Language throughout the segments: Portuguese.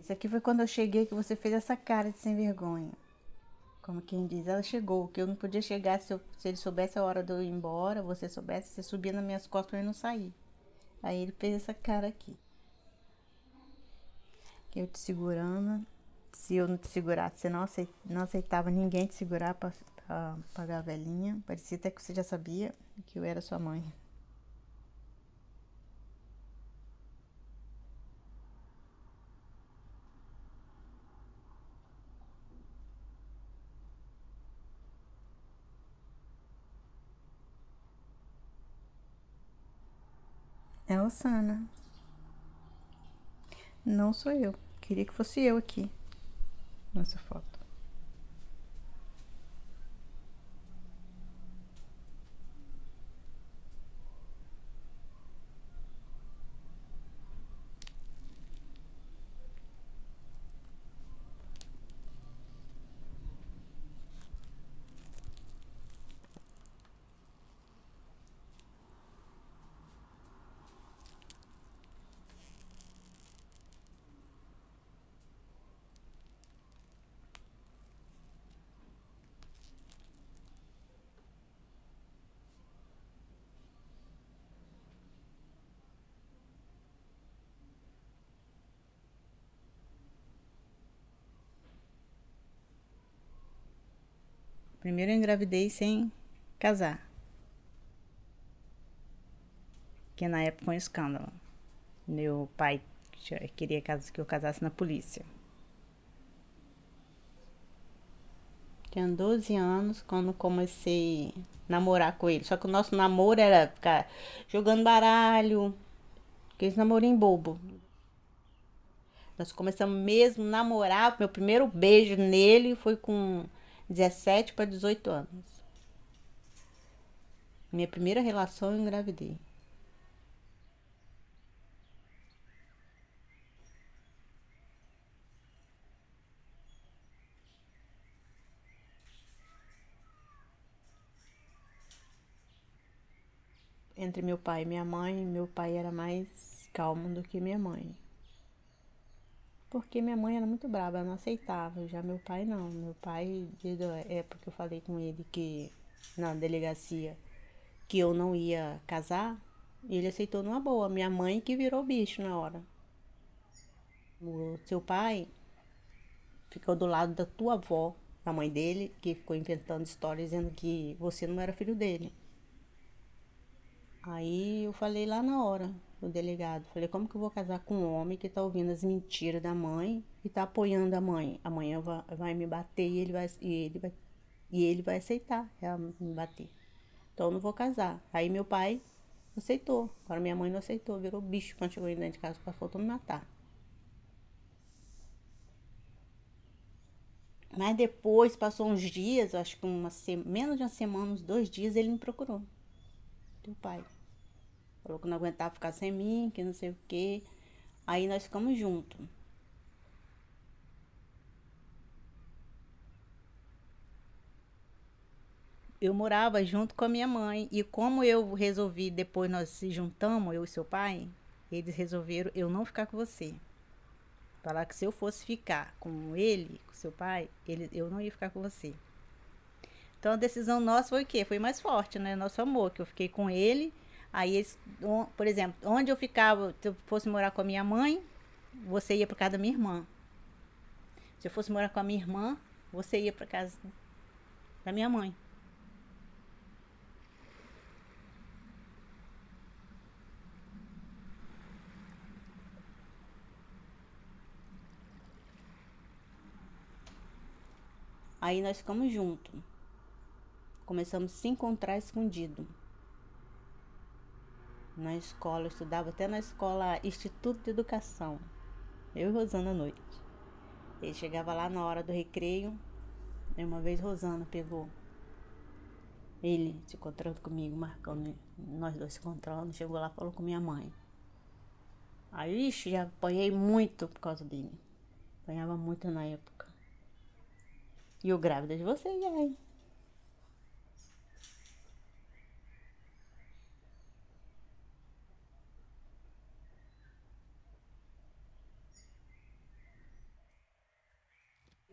Isso aqui foi quando eu cheguei que você fez essa cara de sem vergonha. Como quem diz, ela chegou, que eu não podia chegar se ele soubesse a hora de eu ir embora, você soubesse, você subia nas minhas costas pra eu não sair. Aí ele fez essa cara aqui. Que eu te segurando. Se eu não te segurasse, você não aceitava ninguém te segurar pra pagar a velhinha. Parecia até que você já sabia que eu era sua mãe. É Osana. Não sou eu. Queria que fosse eu aqui nessa foto. Primeiro eu engravidei sem casar. Que na época foi um escândalo. Meu pai queria que eu casasse na polícia. Tinha 12 anos quando comecei a namorar com ele. Só que o nosso namoro era ficar jogando baralho, aqueles namorinhos bobo. Nós começamos mesmo a namorar. Meu primeiro beijo nele foi com 17 para 18 anos. Minha primeira relação eu engravidei. Entre meu pai e minha mãe, meu pai era mais calmo do que minha mãe. Porque minha mãe era muito brava, ela não aceitava. Já meu pai não. Meu pai, desde a época que eu falei com ele que na delegacia que eu não ia casar, ele aceitou numa boa. Minha mãe que virou bicho na hora. O seu pai ficou do lado da tua avó, a mãe dele, que ficou inventando histórias dizendo que você não era filho dele. Aí eu falei lá na hora, o delegado, falei, como que eu vou casar com um homem que tá ouvindo as mentiras da mãe e tá apoiando a mãe? Amanhã vai me bater e ele vai aceitar ela me bater. Então eu não vou casar. Aí meu pai aceitou. Agora minha mãe não aceitou, virou bicho quando chegou dentro de casa, faltou me matar. Mas depois, passou uns dias, acho que menos de uma semana, uns 2 dias, ele me procurou. Teu pai. Falou que não aguentava ficar sem mim, que não sei o quê. Aí nós ficamos juntos. Eu morava junto com a minha mãe. E como eu resolvi, depois nós se juntamos, eu e seu pai, eles resolveram eu não ficar com você. Falar que se eu fosse ficar com ele, com seu pai, eu não ia ficar com você. Então a decisão nossa foi o quê? Foi mais forte, né? Nosso amor, que eu fiquei com ele. Aí, por exemplo, onde eu ficava, se eu fosse morar com a minha mãe, você ia para casa da minha irmã. Se eu fosse morar com a minha irmã, você ia para casa da minha mãe. Aí nós ficamos juntos. Começamos a se encontrar escondido. Na escola, eu estudava até na escola Instituto de Educação. Eu e Rosana à noite. Ele chegava lá na hora do recreio. E uma vez Rosana pegou ele se encontrando comigo, marcando nós dois se encontrando. Chegou lá e falou com minha mãe. Aí, ixi, já apanhei muito por causa dele. Apanhava muito na época. E eu grávida de você, e aí?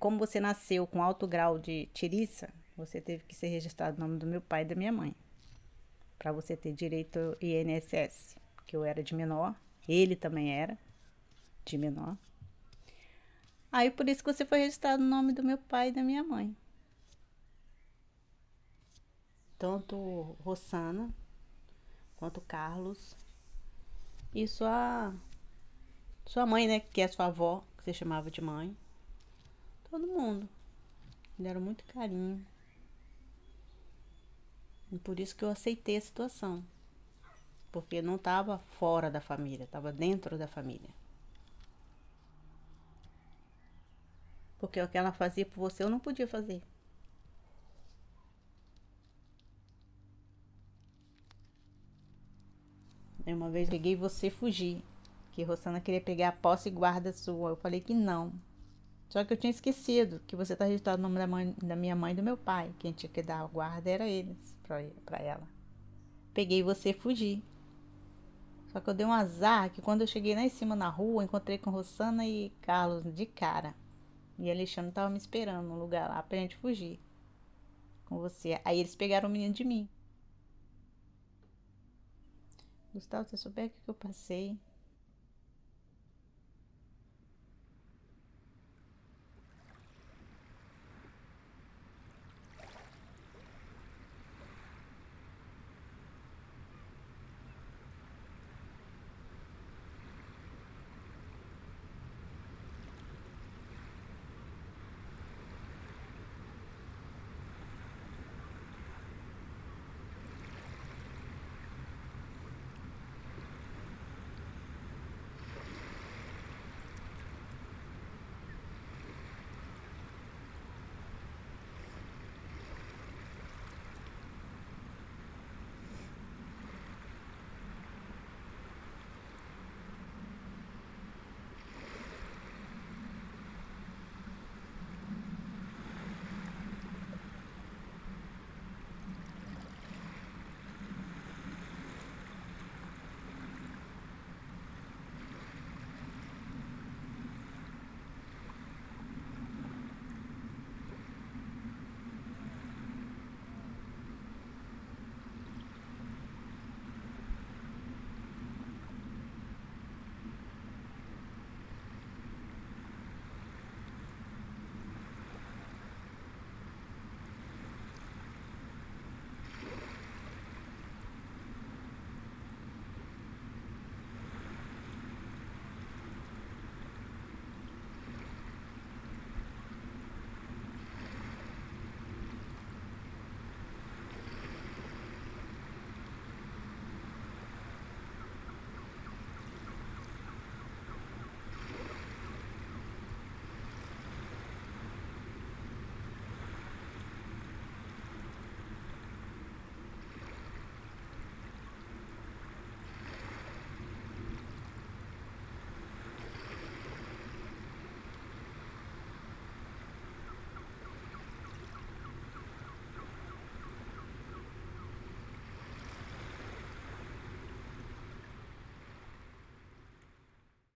como você nasceu com alto grau de tiriça, você teve que ser registrado o nome do meu pai e da minha mãe, para você ter direito ao INSS, que eu era de menor, ele também era de menor. Aí por isso que você foi registrado o nome do meu pai e da minha mãe. Tanto Rossana quanto Carlos e sua mãe, né, que é sua avó, que você chamava de mãe. Todo mundo. Me deram muito carinho. E por isso que eu aceitei a situação. Porque não estava fora da família, estava dentro da família. Porque o que ela fazia por você eu não podia fazer. Aí uma vez eu peguei você fugir. Que Rosana queria pegar a posse e guarda sua. Eu falei que não. Só que eu tinha esquecido que você tá registrado o nome da minha mãe e do meu pai. Quem tinha que dar a guarda era eles, pra ela. Peguei você e fugi. Só que eu dei um azar que quando eu cheguei lá em cima na rua, encontrei com Rosana e Carlos de cara. E Alexandre tava me esperando no lugar lá pra gente fugir com você. Aí eles pegaram o menino de mim. Gustavo, você souber o que eu passei?